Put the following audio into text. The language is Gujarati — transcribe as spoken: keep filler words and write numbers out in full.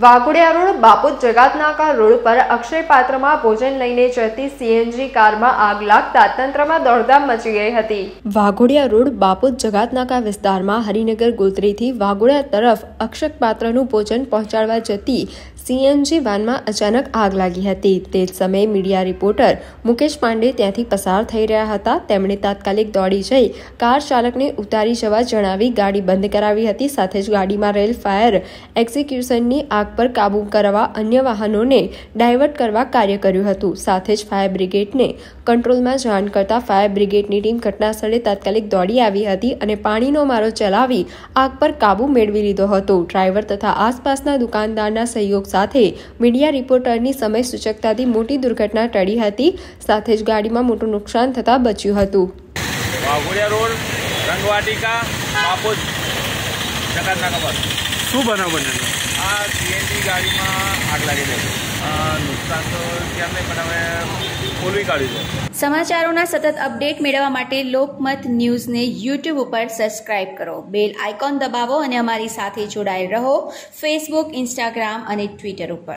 વાઘોડિયા રોડ બાપુત જગાતનાકા રોડ પર અક્ષય પાત્રમાં ભોજન લઈને જતી સીએનજી કારમાં આગ લાગતા તંત્રમાં દોડધામ મચી ગઈ હતી। વાઘોડિયા રોડ બાપુત જગાતનાકા વિસ્તારમાં હરિનગર ગોત્રીથી વાઘોડિયા તરફ અક્ષય પાત્રનું ભોજન પહોંચાડવા જતી સીએનજી વાનમાં અચાનક આગ લાગી હતી। તે જ સમયે મીડિયા રિપોર્ટર મુકેશ પાંડે ત્યાંથી પસાર થઈ રહ્યા હતા। તેમણે તાત્કાલિક દોડી જઈ કાર ચાલકને ઉતારી જવા જણાવી ગાડી બંધ કરાવી હતી। સાથે જ ગાડીમાં રહેલ ફાયર એક્ઝિક્યુશનની આગ પર કાબુ કરવા અન્ય વાહનોને ડાયવર્ટ કરવા કાર્ય કર્યું હતું। સાથે જ ફાયર બ્રિગેડને કંટ્રોલમાં જાણ કરતા ફાયર બ્રિગેડની ટીમ ઘટનાસ્થળે તાત્કાલિક દોડી આવી હતી અને પાણીનો મારો ચલાવી આગ પર કાબુ મેળવી લીધો હતો। ડ્રાઈવર તથા આસપાસના દુકાનદારના સહયોગ સાથે મીડિયા રિપોર્ટરની સમય સૂચકતાથી મોટી દુર્ઘટના ટળી હતી। સાથે જ ગાડીમાં મોટું નુકસાન થતા બચ્યું હતું। વાઘોડિયા રોડ રંગવાટિકા બાપુત જગાતનાકા પર શું બનાવ બનેલો? આ સીએનજી ગાડીમાં આગ લાગી હતી। નુકસાન તો કેમ નહીં, પણ હવે ખોલવી કાઢ્યું છે। સમાચારોના સતત અપડેટ મેળવવા માટે લોકમત ન્યૂઝને યુટ્યુબ ઉપર સબસ્ક્રાઇબ કરો, બેલ આઇકોન દબાવો અને અમારી સાથે જોડાયેલ રહો ફેસબુક, ઇન્સ્ટાગ્રામ અને ટ્વિટર ઉપર।